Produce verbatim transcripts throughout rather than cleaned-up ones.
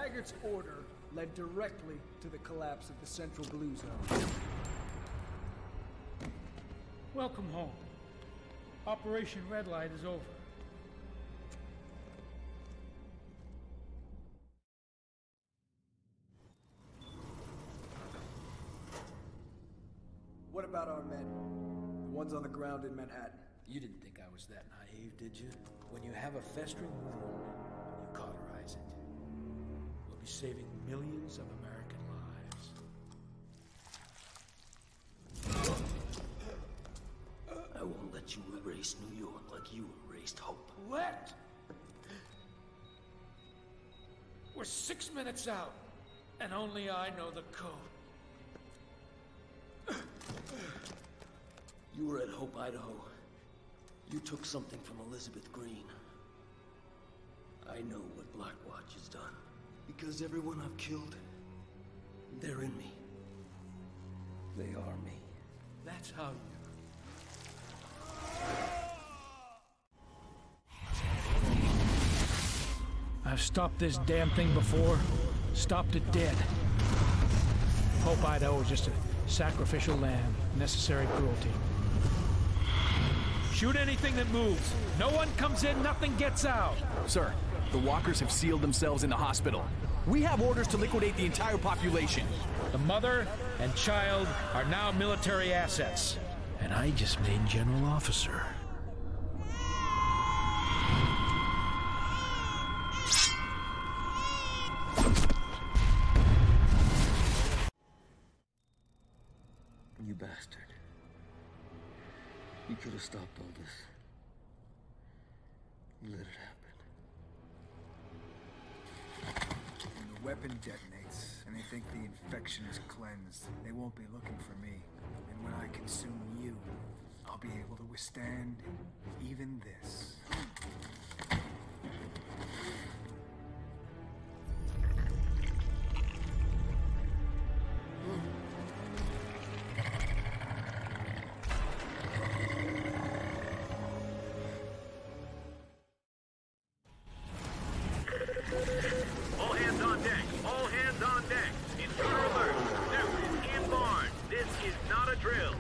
Taggart's order led directly to the collapse of the Central Blue Zone. Welcome home. Operation Red Light is over. What about our men? The ones on the ground in Manhattan? You didn't think I was that naive, did you? When you have a festering wound, you cauterize it. We'll be saving millions of American lives. I won't let you erase New York like you erased hope. Let? We're six minutes out, and only I know the code. You were at Hope, Idaho. You took something from Elizabeth Green. I know what Blackwatch has done. Because everyone I've killed, they're in me. They are me. That's how you... I've stopped this damn thing before. Stopped it dead. Hope Idaho is just a sacrificial lamb. Necessary cruelty. Shoot anything that moves. No one comes in, nothing gets out. Sir, the walkers have sealed themselves in the hospital. We have orders to liquidate the entire population. The mother and child are now military assets. And I just made general officer. You bastard. You could have stopped all this. You let it happen. When the weapon detonates, and they think the infection is cleansed, they won't be looking for me. And when I consume you, I'll be able to withstand even this. All hands on deck! All hands on deck! Intruder alert! Zeus is in barn! This is not a drill!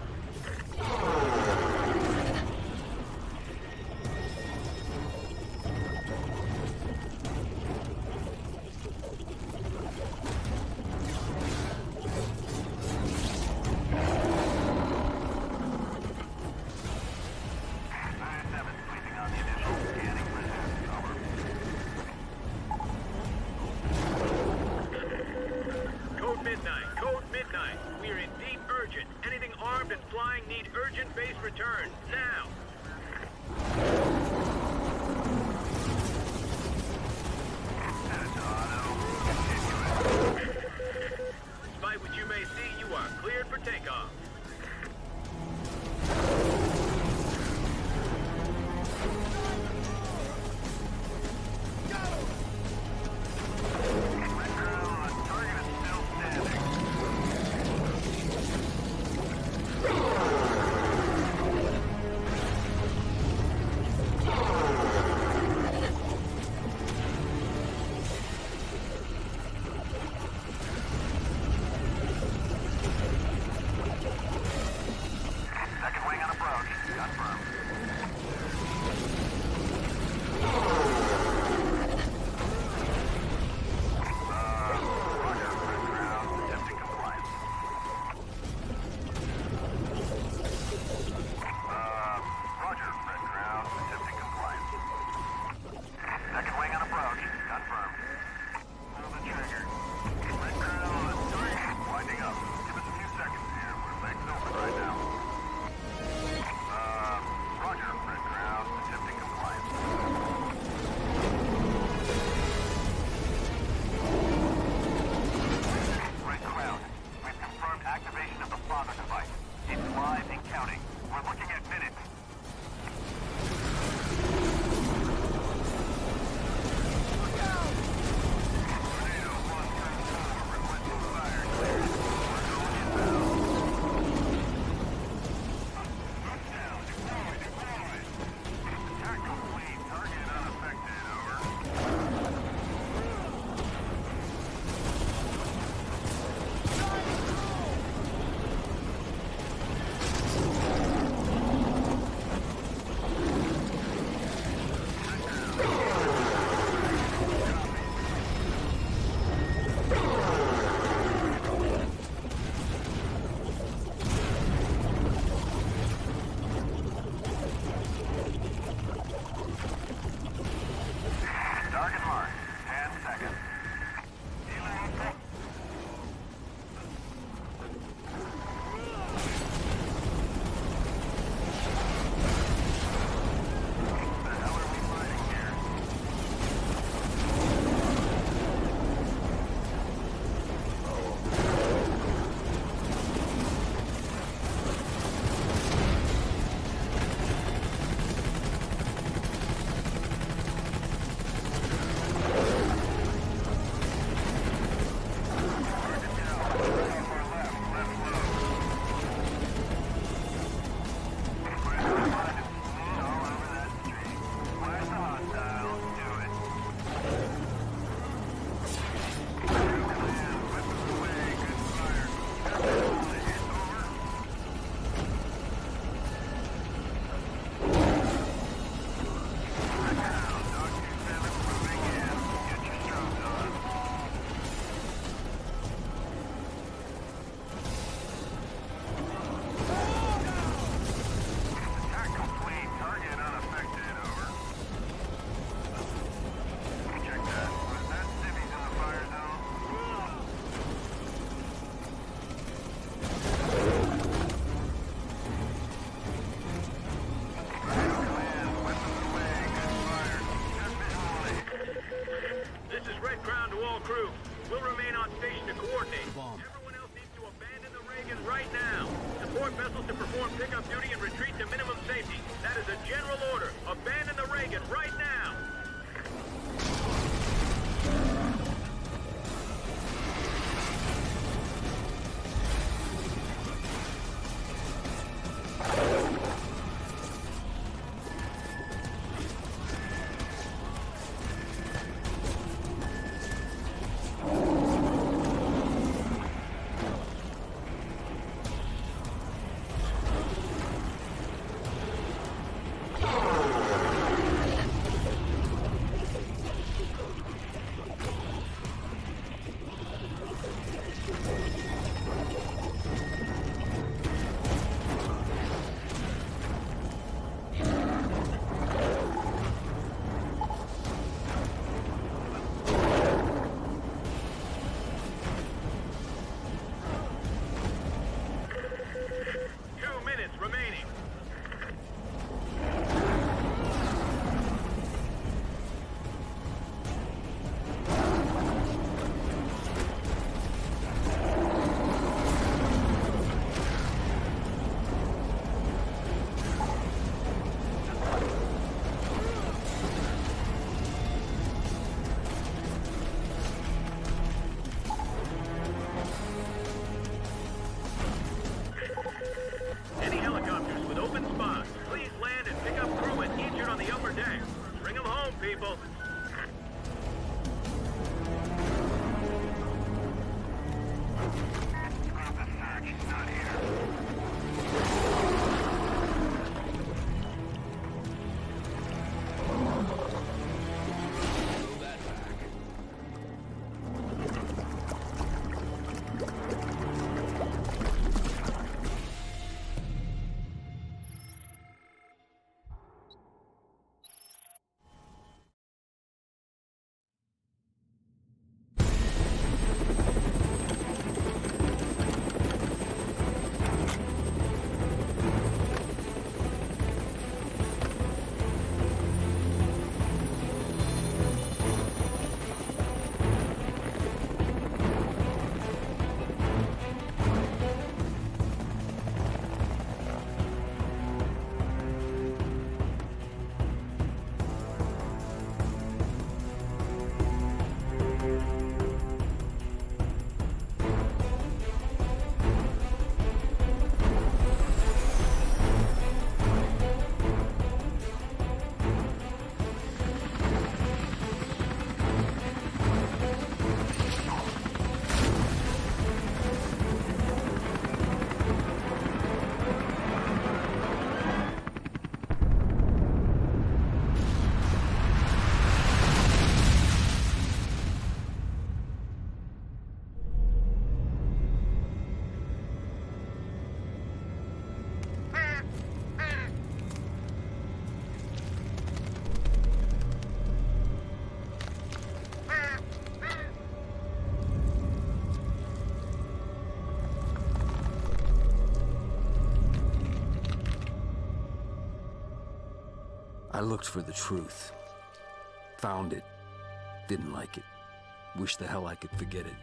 I looked for the truth. Found it. Didn't like it. Wish the hell I could forget it.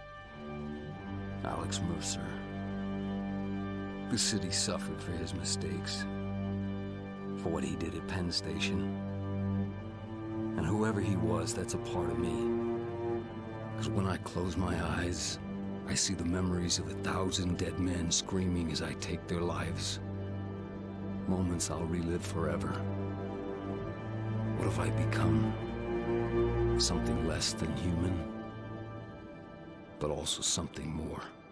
Alex Mercer. The city suffered for his mistakes. For what he did at Penn Station. And whoever he was, that's a part of me. Because when I close my eyes, I see the memories of a thousand dead men screaming as I take their lives. Moments I'll relive forever. What have I become? Something less than human, but also something more.